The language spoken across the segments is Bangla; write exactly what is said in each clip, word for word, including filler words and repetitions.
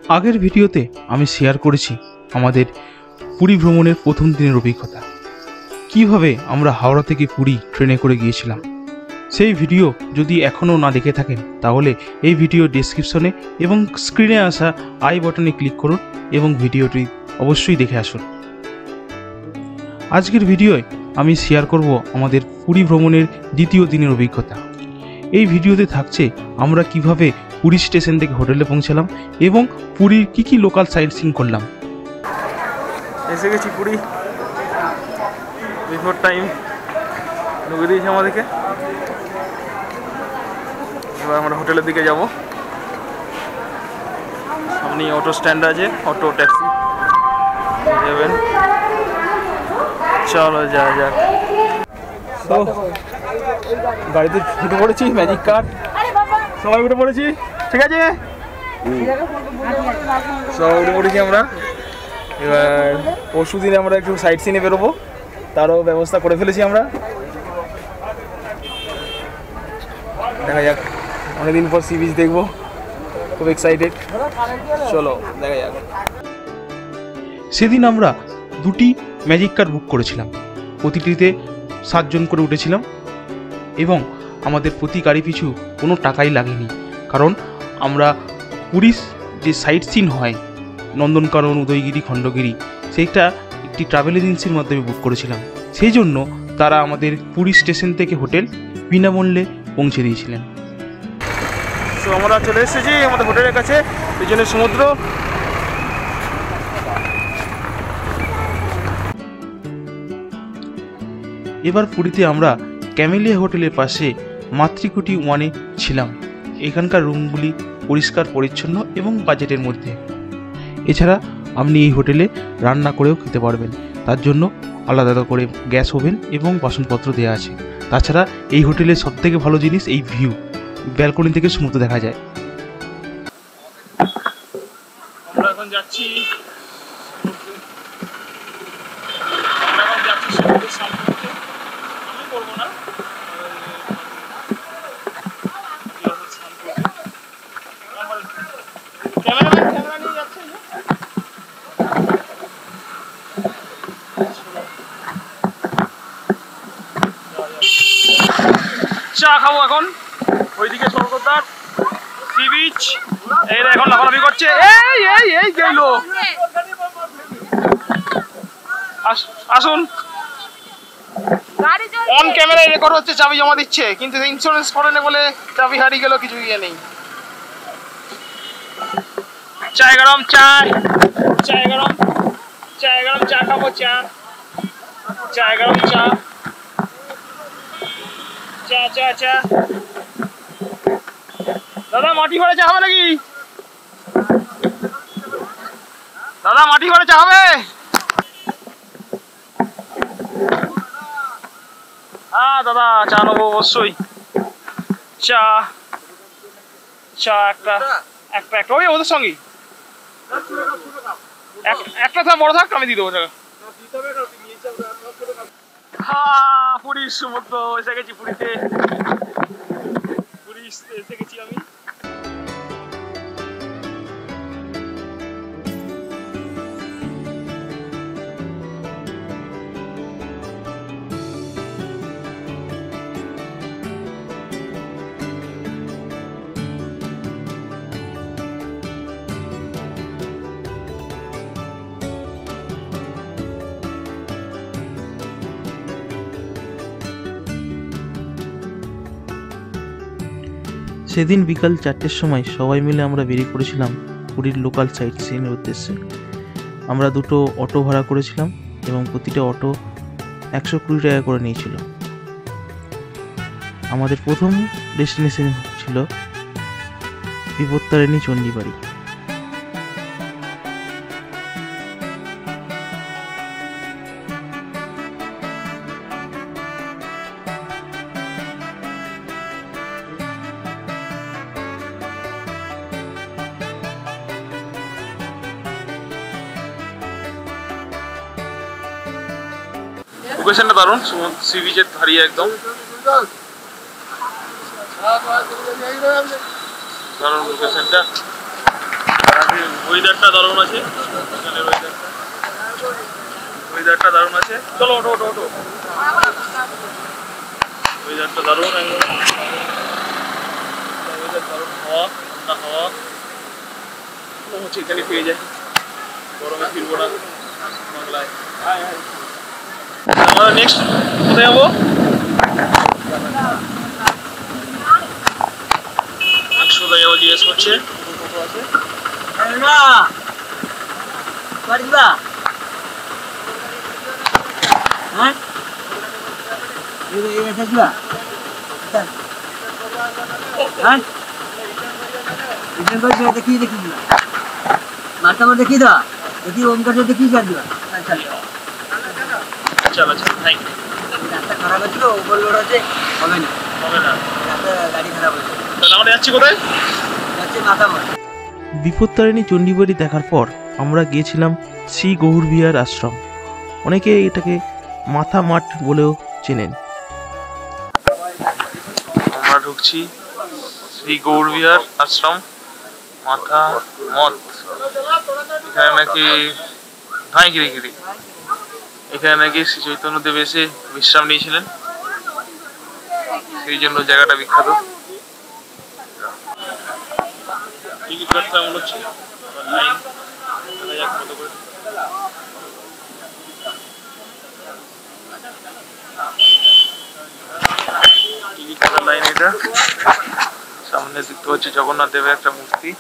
আগের ভিডিওতে আমি শেয়ার করেছি আমাদের পুরী ভ্রমণের প্রথম দিনের অভিজ্ঞতা, কিভাবে আমরা হাওড়া থেকে পুরী ট্রেনে করে গিয়েছিলাম। সেই ভিডিও যদি এখনও না দেখে থাকেন তাহলে এই ভিডিও ডেসক্রিপশনে এবং স্ক্রিনে আসা আই বাটনে ক্লিক করুন এবং ভিডিওটি অবশ্যই দেখে আসুন। আজকের ভিডিওয় আমি শেয়ার করব আমাদের পুরী ভ্রমণের দ্বিতীয় দিনের অভিজ্ঞতা। এই ভিডিওতে থাকছে আমরা কিভাবে পুরী স্টেশন থেকে হোটেলে পৌঁছালাম এবং পুরীর কী কী লোকাল সাইট সিইং করলাম। এসে গেছি পুরী, বিফোর টাইম ঢুকে দিয়েছি আমাদেরকে। এবার আমরা হোটেলের দিকে যাব। সামনে অটো স্ট্যান্ড আছে, অটো ট্যাক্সি যাবেন। চলো যা যাক। তো গাড়িতে উঠে পড়েছি, ম্যাজিক কার সবাই উঠে পড়েছি, ঠিক আছে সবাই উঠে পড়েছি আমরা। এবার পরশু দিনে আমরা একটু সাইট সিনে বেরোবো, তারও ব্যবস্থা করে ফেলেছি আমরা। দেখা যাক, অনেকদিন পর সি বিচ দেখবো, খুব এক্সাইটেড। চলো দেখা যাক। সেদিন আমরা দুটি ম্যাজিক কার বুক করেছিলাম, প্রতিটিতে সাতজন করে উঠেছিলাম এবং আমাদের প্রতি গাড়ি পিছু কোনো টাকাই লাগেনি, কারণ আমরা পুরীর যে সাইট সিন হয় নন্দনকানন, উদয়গিরি, খণ্ডগিরি, সেইটা একটি ট্রাভেল এজেন্সির মাধ্যমে বুক করেছিলাম। সেই জন্য তারা আমাদের পুরী স্টেশন থেকে হোটেল বিনামূল্যে পৌঁছে দিয়েছিলেন। তো আমরা চলে এসেছি আমাদের হোটেলের কাছে, পিছনে সমুদ্র। এবার পুরীতে আমরা ক্যামেলিয়া হোটেলের পাশে মাতৃকুটি ওয়ানে ছিলাম। এখানকার রুমগুলি পরিষ্কার পরিচ্ছন্ন এবং বাজেটের মধ্যে। এছাড়া আপনি এই হোটেলে রান্না করেও খেতে পারবেন, তার জন্য আলাদা আলাদা করে গ্যাস ওভেন এবং বাসনপত্র দেওয়া আছে। তাছাড়া এই হোটেলের সবথেকে ভালো জিনিস এই ভিউ, ব্যালকনি থেকে সমুদ্র দেখা যায়। আমরা এখন যাচ্ছি আমরা এখন যাচ্ছি সমুদ্রের সামনে। আমি বলবো না, ক্যামেরাম্যান ক্যামেরা নিয়ে যাচ্ছে। চা খাবো এখন, ওইদিকে স্বর্গদ্বার, সি বিচ। এই এখন লাফালাফি করছে, এই এই এই গেল। আসুন, অন ক্যামেরায় রেকর্ড হচ্ছে, চাবি জমা দিচ্ছে, কিন্তু ইন্স্যুরেন্স করেনি বলে চাবি হারিয়ে গেল, কিছু ইয়ে নেই। চায় গরম, চায় চায় গরম, চায় গরম, চা খাবো, চা চায় গরম, চা চা চা চা। দাদা মাটি ঘরে চা হবে নাকি? দাদা মাটি ঘরে চা হবে? হ্যাঁ দাদা চা নেবো অবশ্যই। চা চা একটা একটা একটা ওই ওদের সঙ্গেই একটা থাক, বড় থাক, আমি দিয়ে দেবো টাকা। হ্যাঁ পুরীর সমুদ্র এসে গেছি, পুরীতে পুরী এসে গেছি আমি। সেদিন বিকাল চারটের সময় সবাই মিলে আমরা বেরিয়ে পড়েছিলাম পুরীর লোকাল সাইট সিনের উদ্দেশ্যে। আমরা দুটো অটো ভাড়া করেছিলাম এবং প্রতিটা অটো একশো কুড়ি টাকা করে নিয়েছিল। আমাদের প্রথম ডেস্টিনেশন ছিল বিপত্তারিণী চণ্ডীবাড়ি। লোকেশনটা দারুণ, সি বিচের ধারিয়ে একদম দারুণ লোকেশনটা। ওয়েদারটা দারুণ আছে, ওয়েদারটা দারুণ আছে। চলো ওটো ওটো ওটো, ওয়েদারটা দারুণ একদম, ওয়েদার দারুণ, হাওয়া ঠান্ডা হাওয়া মনে হচ্ছে এখানে পেয়ে যায়, গরমে ফিরবো না বাংলায়। আমরা নেক্সট কোথায় যাবো? নেক্সট কোথায় যাবো জিজ্ঞেস করছে। হ্যাঁ দেখি দেখি মাথা করে দেখি দা দেখি ওমকার দেখি চাল দিবা চলো চলো, থ্যাংক ইউ। রাস্তা খারাপ আছে, ওভারলোড আছে, হবে না হবে না, রাস্তা গাড়ি খারাপ আছে। তাহলে আমরা যাচ্ছি কোথায়? যাচ্ছে মাথামা। বিপত্তারিণী চণ্ডীবাড়ি দেখার পর আমরা গিয়েছিলাম শ্রী গৌরবিহার আশ্রম, অনেকে এটাকে মাথা মাঠ বলেও চেনেন। আমরা ঢুকছি শ্রী গৌরবিহার আশ্রম মাথা মঠ। এখানে নাকি ভাই গিরি গিরি এখানে নাকি শ্রী চৈতন্যদেব এসে বিশ্রাম নিয়েছিলেন, সেই জন্য জায়গাটা বিখ্যাত। টিকিট কাটতে এমন হচ্ছে লাইন, দেখা যাক কত করে। টিকিট কাটার লাইন এটা, সামনে দেখতে পাচ্ছি জগন্নাথ দেবের একটা মূর্তি।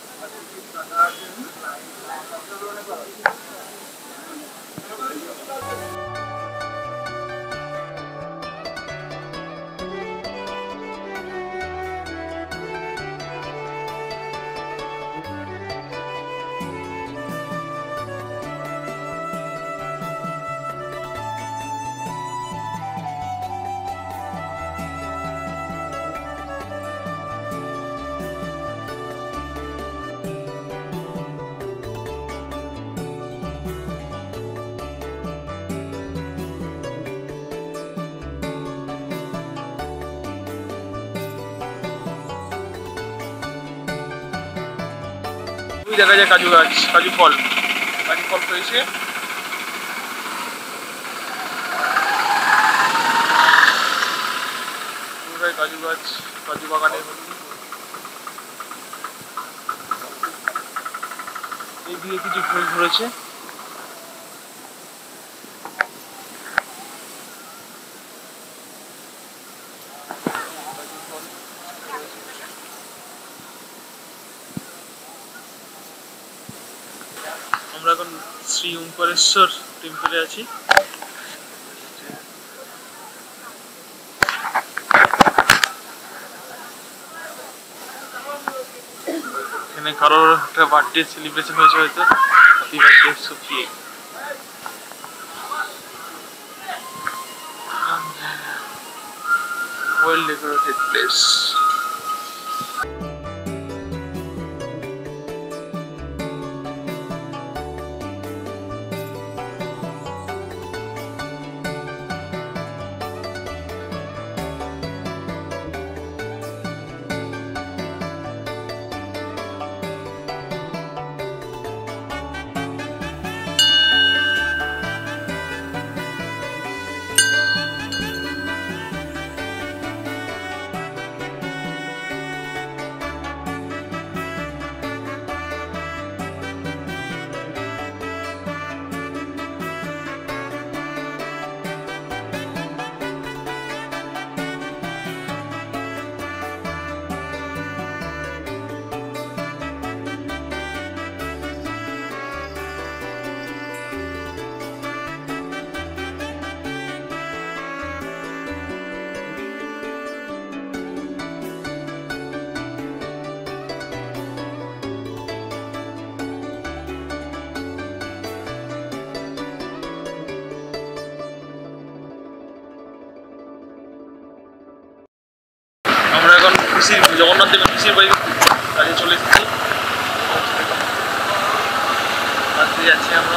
দেখা যায় কাজু গাছ, কাজু ফল, কাজু ফল রয়েছে। কাজু গাছ, কাজু বাগানে এইদিকে কিছু ফুল ধরেছে। আমরা এখন শ্রী ওঙ্কারেশ্বর টেম্পলে আছি। এখানে কারোর একটা বার্থডে সেলিব্রেশন হয়েছে হয়তো, হ্যাপি বার্থডে সুখী। Well decorated place. আমরা এখন পিসির জগন্নাথ দেবের পিসির বাড়ি কাজে চলে এসেছি, আসতে যাচ্ছি আমরা।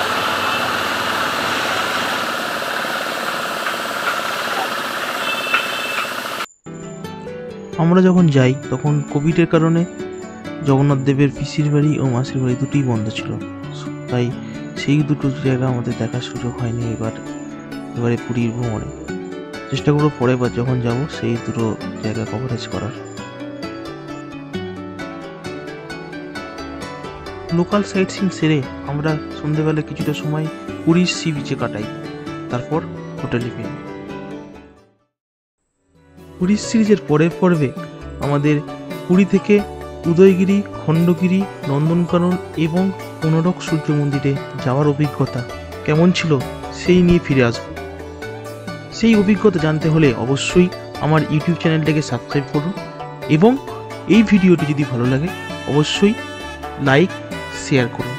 আমরা যখন যাই তখন কোভিডের কারণে জগন্নাথ দেবের পিসির বাড়ি ও মাসির বাড়ি দুটোই বন্ধ ছিল, তাই সেই দুটো জায়গা আমাদের দেখার সুযোগ হয়নি এবার এবারে পুরীর ভ্রমণে। চেষ্টা করবো পরের বার যখন যাব সেই দুটো জায়গা কভারেজ করার। লোকাল সাইট সিন সেরে আমরা সন্ধ্যেবেলা কিছুটা সময় পুরীর সি বিচে কাটাই, তারপর হোটেলে ফিরি। পুরীর সিরিজের পরের পর্বে আমাদের পুরী থেকে উদয়গিরি, খণ্ডগিরি, নন্দনকানন এবং কোনারক সূর্য মন্দিরে যাওয়ার অভিজ্ঞতা কেমন ছিল সেই নিয়ে ফিরে আসব। সেই অভিজ্ঞতা জানতে হলে অবশ্যই আমার ইউটিউব চ্যানেলটাকে সাবস্ক্রাইব করুন এবং এই ভিডিওটি যদি ভালো লাগে অবশ্যই লাইক শেয়ার করুন।